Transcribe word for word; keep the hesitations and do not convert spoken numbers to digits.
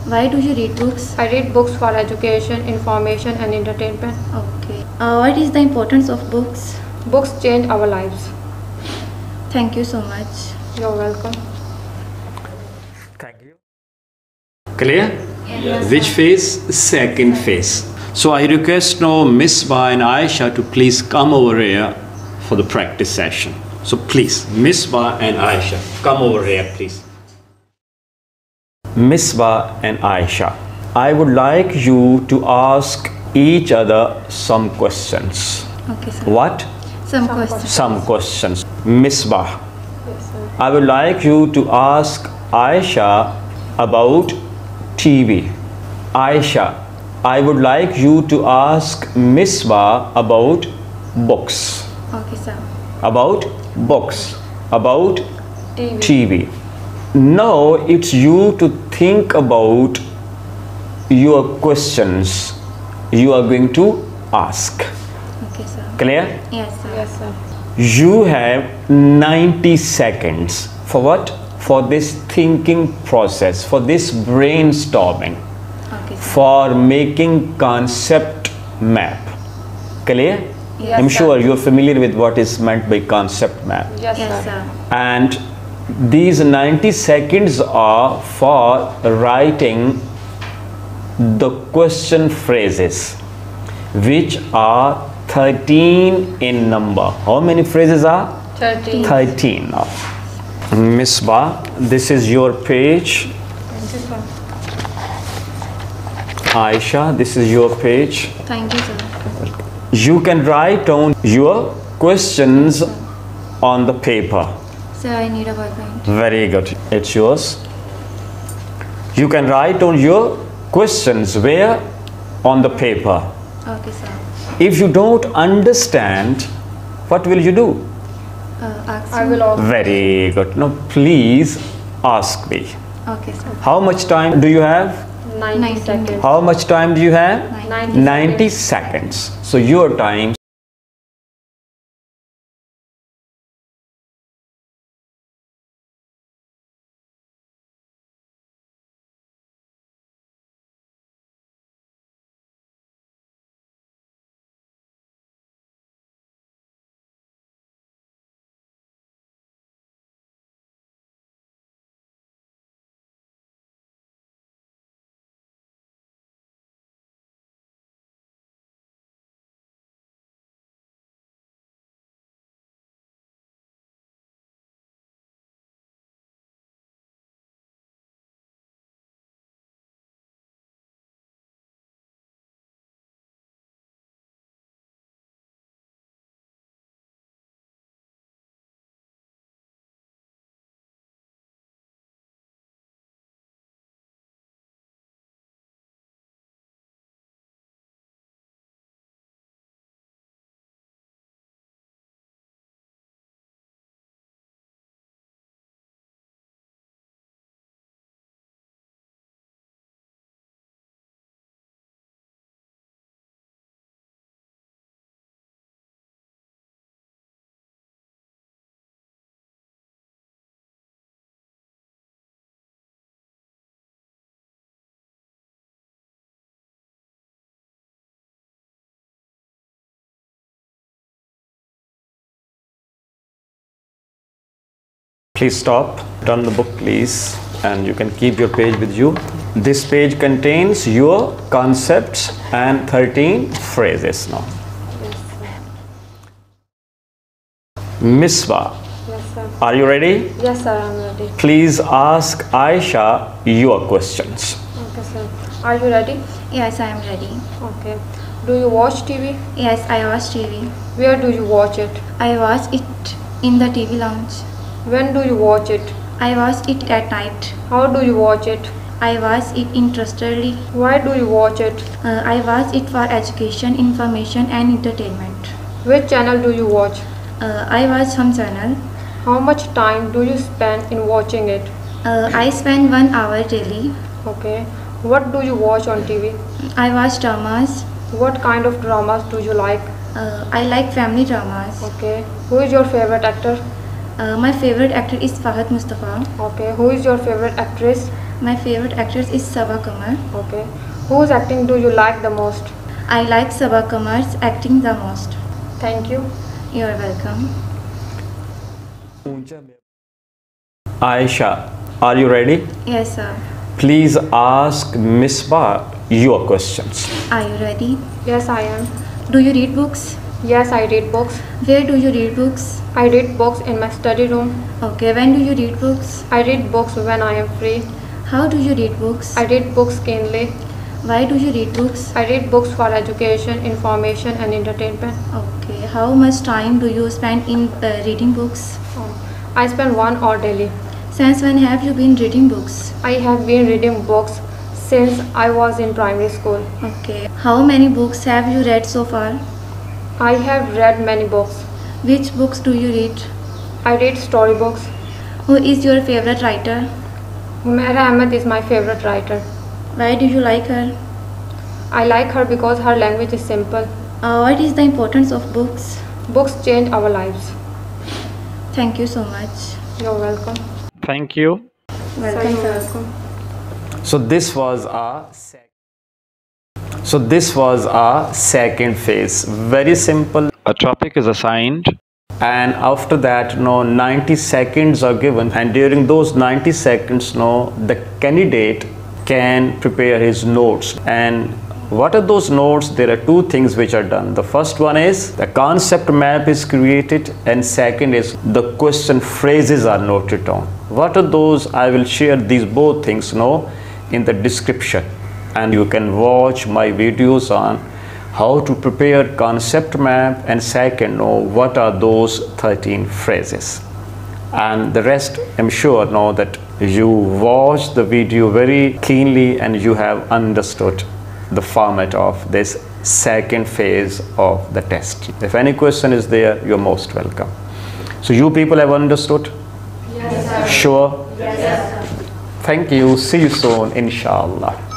Why do you read books? I read books for education, information and entertainment. Okay. Uh, what is the importance of books? Books change our lives. Thank you so much. You're welcome. Thank you. Clear? Yes. Which phase? Second phase. So I request now Miss Ba and Aisha to please come over here for the practice session. So please, Miss Ba and Aisha, come over here please. Miss Ba and Aisha, I would like you to ask each other some questions. Okay, sir. What? Some questions. Some questions. Miss Ba, Yes, sir. I would like you to ask Aisha about T V. Aisha, I would like you to ask Miss Ba about books. Okay, sir. About books. About T V. T V. Now it's you to think about your questions you are going to ask. Okay, sir. Clear? Yes, sir. Yes, sir. You have ninety seconds for what? For this thinking process, for this brainstorming, Okay, sir. for making concept map. Clear? Yes, I'm sir. sure you're familiar with what is meant by concept map. Yes, Yes, sir. sir. And these ninety seconds are for writing the question phrases, which are thirteen in number. How many phrases are? thirteen. thirteen now. Miss Ba, this is your page. Thank you, sir. Aisha, this is your page. Thank you, sir. You can write down your questions on the paper. Sir, I need a ballpoint. Very good. It's yours. You can write down your questions where? On the paper. Okay, sir. If you don't understand, what will you do? Uh, ask I you. will also. Very good. Now please ask me. Okay, sir. How much time do you have? ninety ninety seconds. How much time do you have? Ninety. ninety seconds. So your time. Please stop, turn the book please, and you can keep your page with you. This page contains your concepts and thirteen phrases now. Miss Ba, Yes, sir. are you ready? Yes, sir. I'm ready. Please ask Aisha your questions. Okay, sir. Are you ready? Yes, I am ready. Okay. Do you watch T V? Yes, I watch T V. Where do you watch it? I watch it in the T V lounge. When do you watch it? I watch it at night. How do you watch it? I watch it interestedly. Why do you watch it? Uh, I watch it for education, information and entertainment. Which channel do you watch? Uh, I watch some channel. How much time do you spend in watching it? Uh, I spend one hour daily. Okay. What do you watch on T V? I watch dramas. What kind of dramas do you like? Uh, I like family dramas. Okay. Who is your favorite actor? Uh, my favorite actor is Fahad Mustafa. Okay. Who is your favorite actress? My favorite actress is Saba Kamar. Okay. Whose acting do you like the most? I like Saba Kamar's acting the most. Thank you. You're welcome. Aisha, are you ready? Yes, sir. Please ask Misbah your questions. Are you ready? Yes, I am. Do you read books? Yes, I read books. Where do you read books? I read books in my study room. Okay, when do you read books? I read books when I am free. How do you read books? I read books keenly. Why do you read books? I read books for education, information and entertainment. Okay, how much time do you spend in uh, reading books? Oh, I spend one hour daily. Since when have you been reading books? I have been reading books since I was in primary school. Okay, how many books have you read so far? I have read many books. Which books do you read? I read storybooks. Who is your favorite writer? Humaira Ahmed is my favorite writer. Why do you like her? I like her because her language is simple. Uh, what is the importance of books? Books change our lives. Thank you so much. You're welcome. Thank you. Welcome, You're sir. welcome. So this was our sec- so this was our second phase. Very simple. A topic is assigned, and after that, no ninety seconds are given, and during those ninety seconds, no the candidate can prepare his notes. And what are those notes? There are two things which are done. The first one is the concept map is created, and second is the question phrases are noted down. What are those? I will share these both things no in the description, and you can watch my videos on how to prepare concept map, and second know what are those thirteen phrases. And the rest, I'm sure know that you watched the video very keenly and you have understood the format of this second phase of the test. If any question is there, you're most welcome. So you people have understood? Yes, sir. Sure? Yes, sir. Thank you. See you soon, inshallah.